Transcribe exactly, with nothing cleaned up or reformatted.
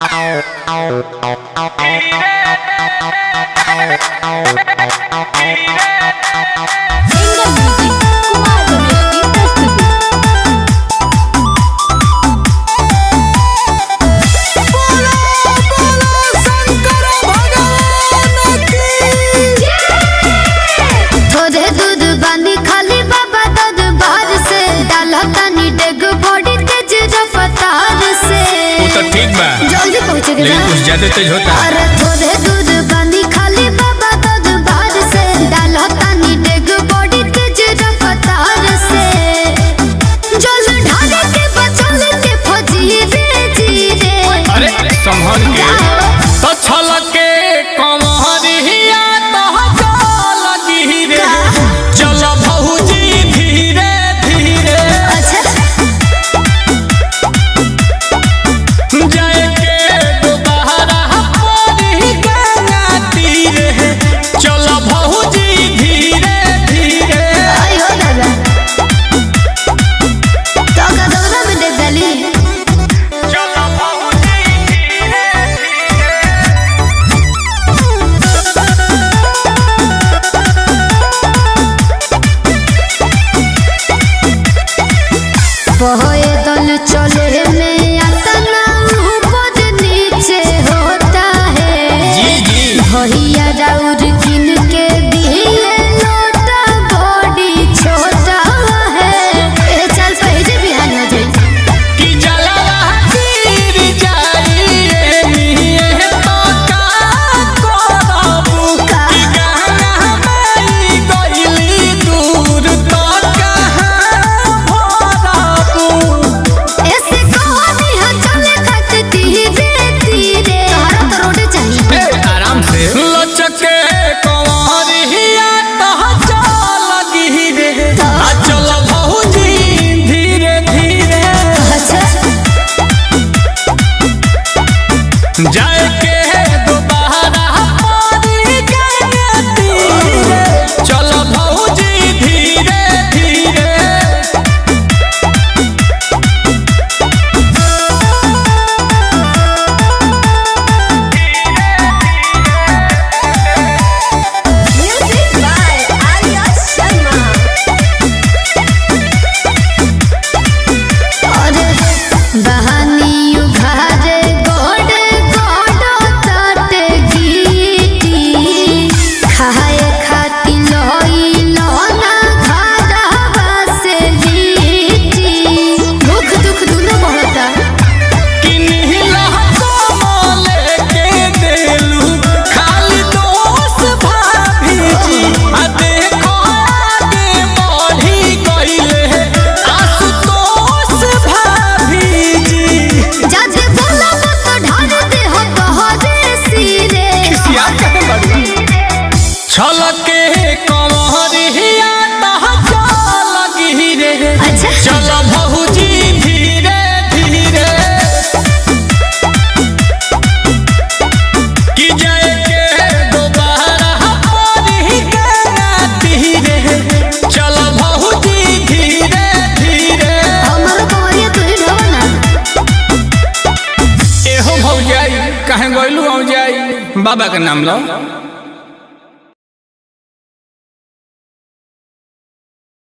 लेकिन कुछ ज्यादा तेज होता है। अरे थोड़े दूध बांधी खाली बाबा दूध बार से डालो तानी डेग बॉडी तेज रफ्तार से जल ढाले के बचल के फजी रे जी रे। अरे संभल के तो छलके कमहरिया तो चल गिरे चल भौजी धीरे धीरे। अच्छा बहोए दल चले में आतना ऊपर नीचे होता है। जी जी भैया राउर किन के दिए लोटा बॉडी छोटा है। ए चल पहले बिहान हो जाई कि जलवा गिर जाई निये तो का करबू कि गाना में गइली दूर तो जाए के दोबारा पानी तीरे चलो भौजी धीरे धीरे। Music by Arya Sharma. अरे बहानी उघारे छलके कमहरिया तो चल गिरे चल भौजी धीरे धीरे कि जाए के दोबारा पानी तीरे चल भौजी धीरे धीरे। हमर कोरिया तू ही ढवना एहो भौजाई कहे गइलू औ जाई बाबा के नाम लो।